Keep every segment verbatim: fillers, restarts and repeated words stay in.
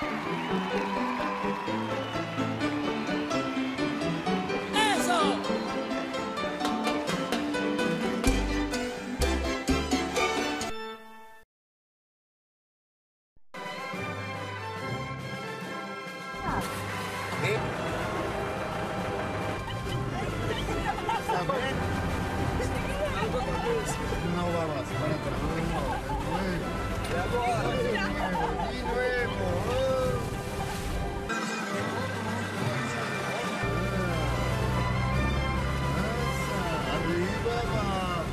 No va más, para atrás. Y luego. Arriba, abajo.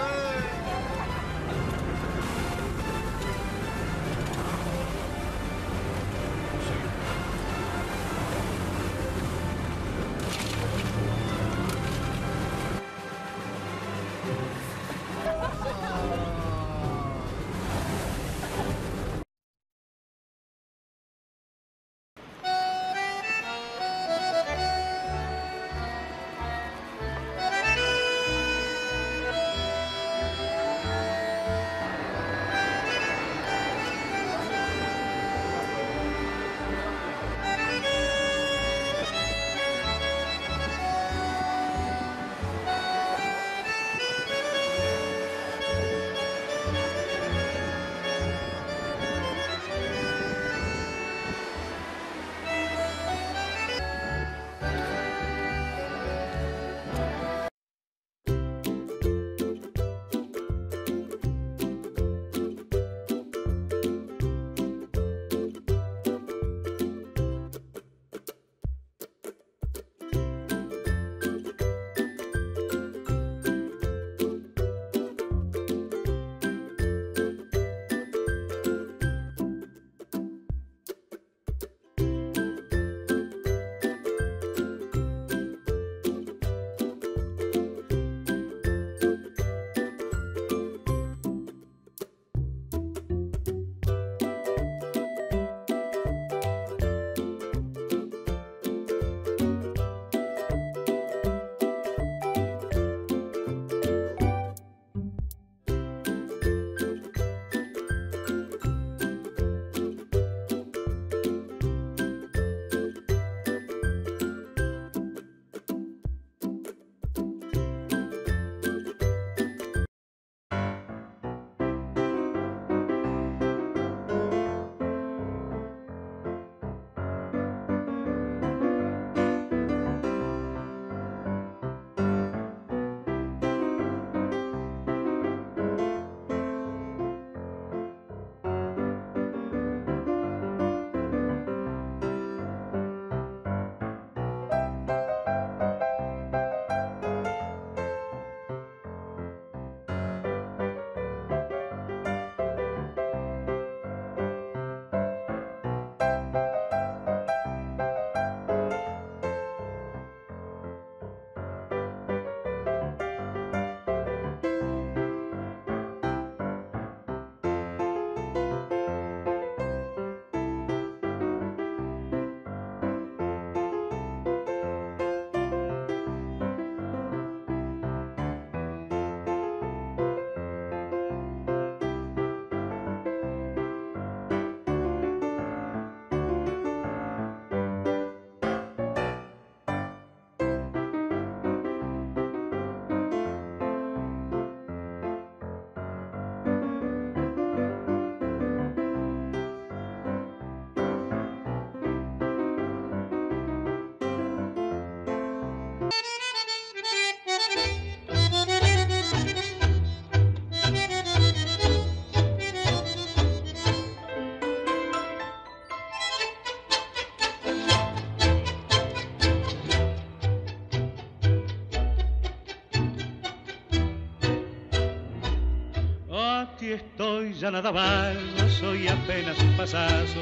Aquí estoy, ya nada mal, no soy apenas un pasazo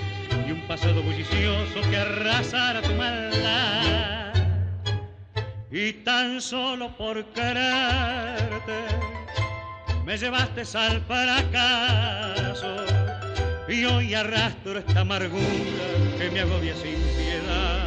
y un pasado bullicioso que arrasara tu maldad. Y tan solo por quererte me llevaste al fracaso y hoy arrastro esta amargura que me agobia sin piedad.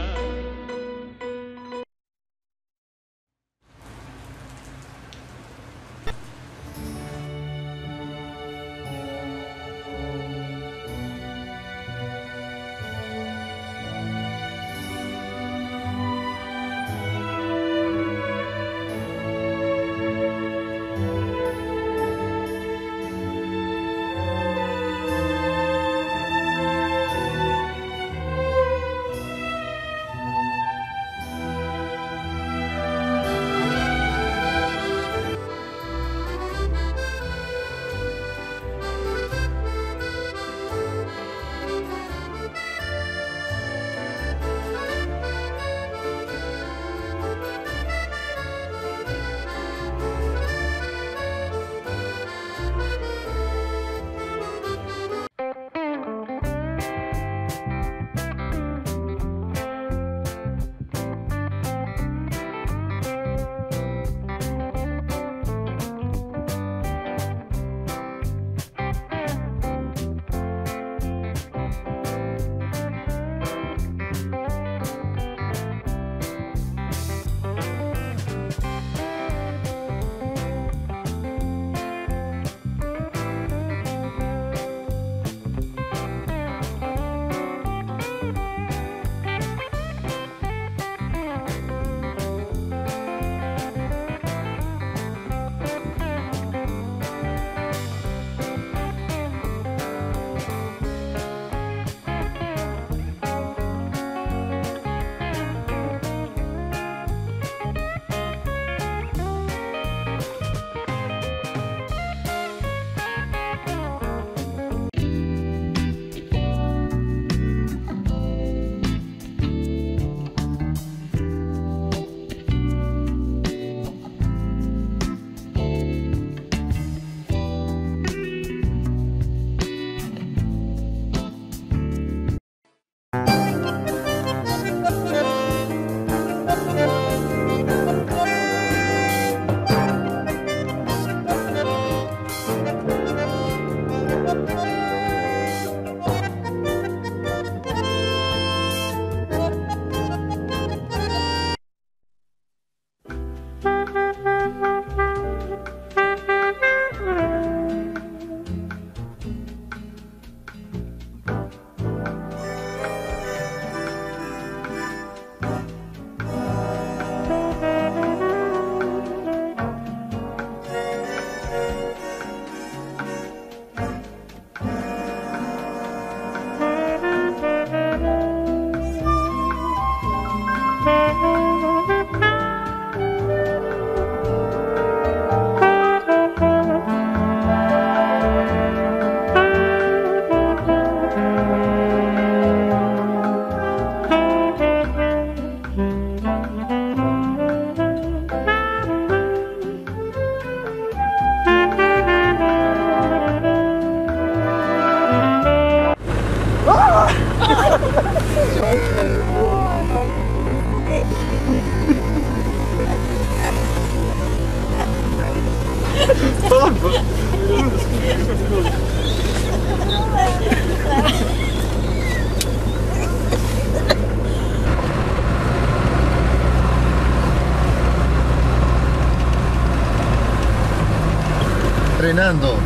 Frenando.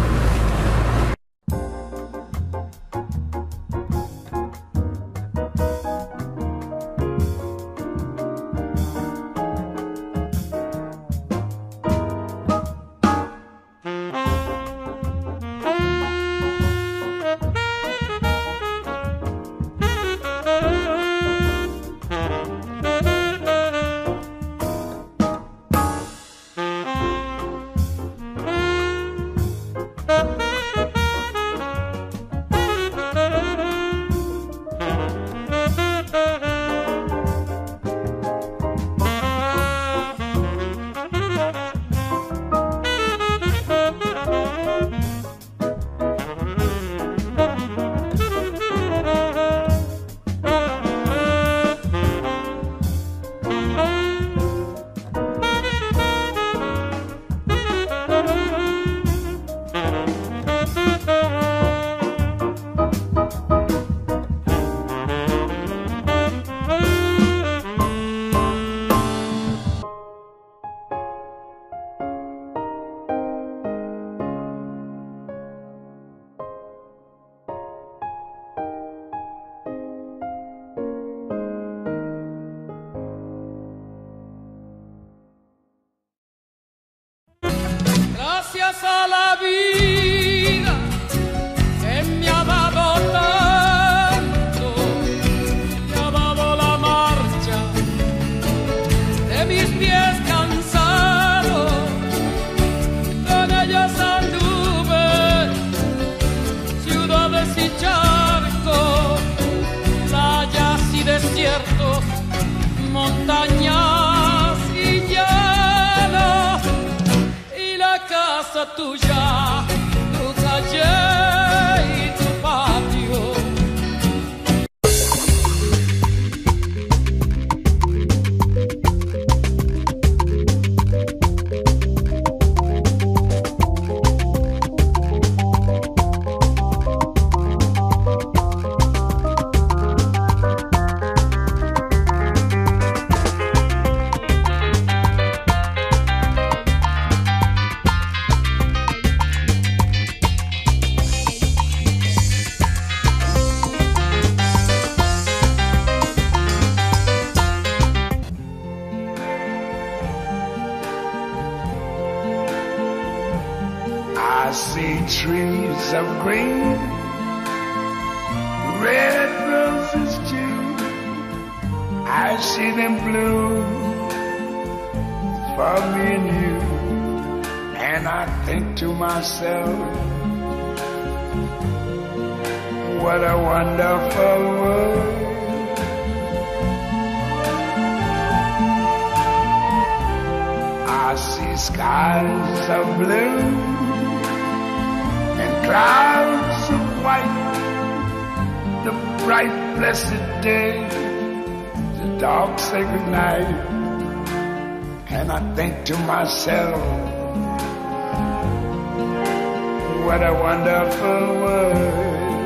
Gracias a la vida que me ha dado tanto, me ha dado la marcha de mis pies cansados, con ellas anduve ciudades y charcos, playas y desiertos, montañas y llanos, casa tuya, tu calle y tu patio. I see trees of green, red roses too. I see them bloom for me and you. And I think to myself, what a wonderful world. I see skies of blue, clouds of white, the bright blessed day, the dark sacred night. And I think to myself, what a wonderful world.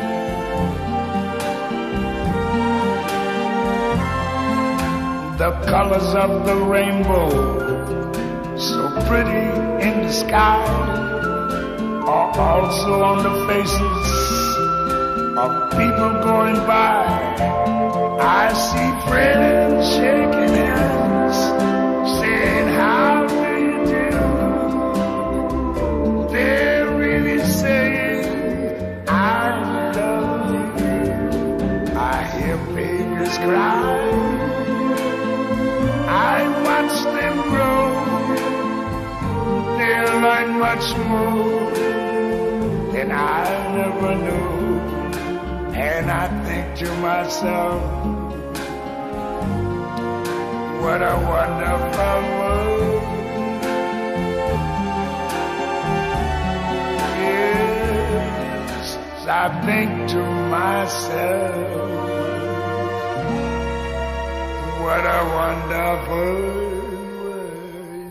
The colors of the rainbow, so pretty in the sky, are also on the faces of people going by. I see friends shaking hands, saying, how do you do? They're really saying, I love you. I hear babies cry, I watch them grow. They'll learn much more than I never knew. And I think to myself, what a wonderful world. Yes, I think to myself, what a wonderful world.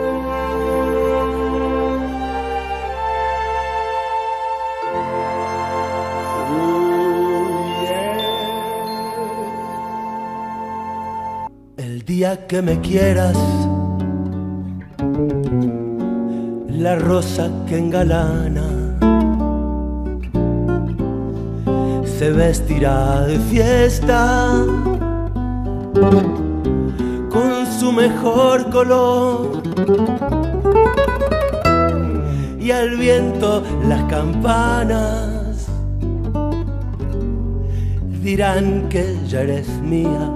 Ooh, yeah. El día que me quieras, la rosa que engalana se vestirá de fiesta con su mejor color, y al viento las campanas dirán que ya eres mía,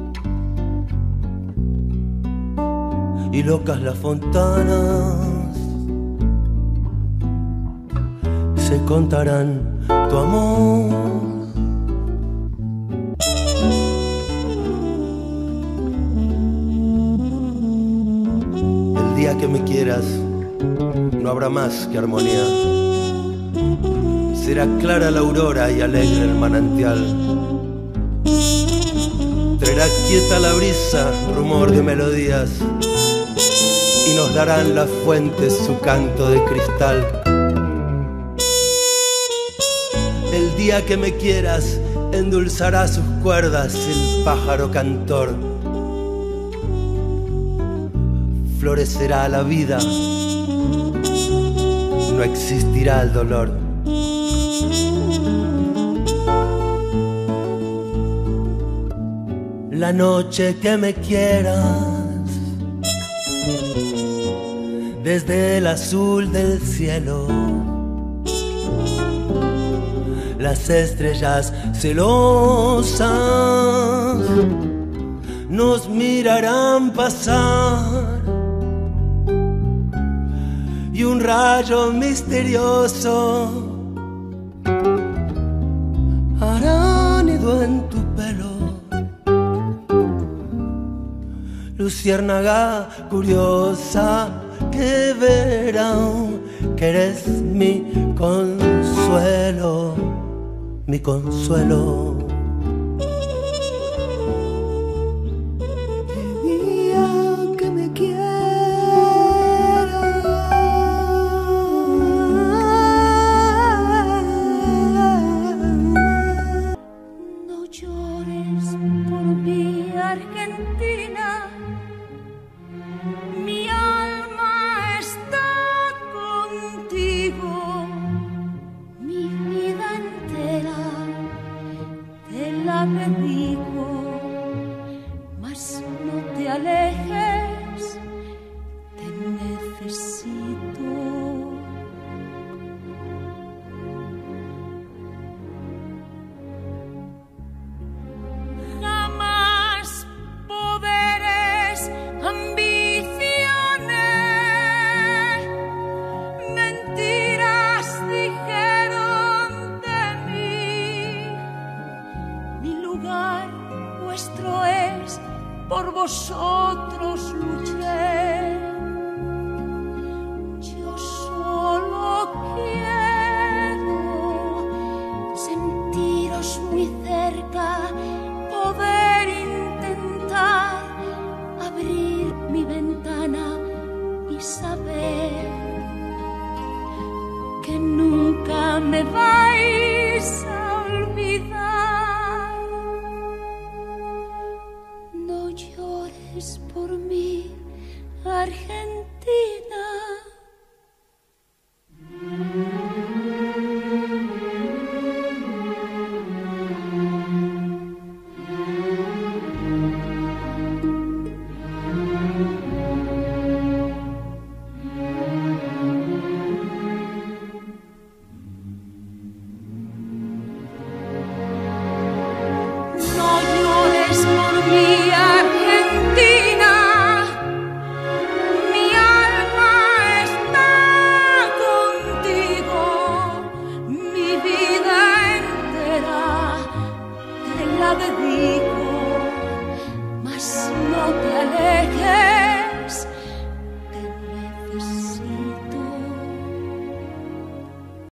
y locas las fontanas se contarán tu amor. El día que me quieras, no habrá más que armonía. Será clara la aurora y alegre el manantial. Traerá quieta la brisa, rumor de melodías, y nos darán las fuentes su canto de cristal. El día que me quieras, endulzará sus cuerdas el pájaro cantor. Florecerá la vida, no existirá el dolor. La noche que me quieras, desde el azul del cielo, las estrellas celosas nos mirarán pasar, y un rayo misterioso hará nido en tu pelo. Luciérnaga curiosa que verán que eres mi consuelo, mi consuelo. El día que me quieras, no llores por mi Argentina, mi alma está contigo. La bendigo, mas no te alejes, te necesito. Jamás poderes, ambiciones, mentiras dijeron de mí. Mi lugar vuestro es, por vosotros luché. Yo solo quiero sentiros muy cerca, poder intentar abrir mi ventana y saber que nunca me vais a olvidar. No llores por mí, Argentina. No llores por mí, Argentina. Mi alma está contigo. Mi vida entera te la dedico.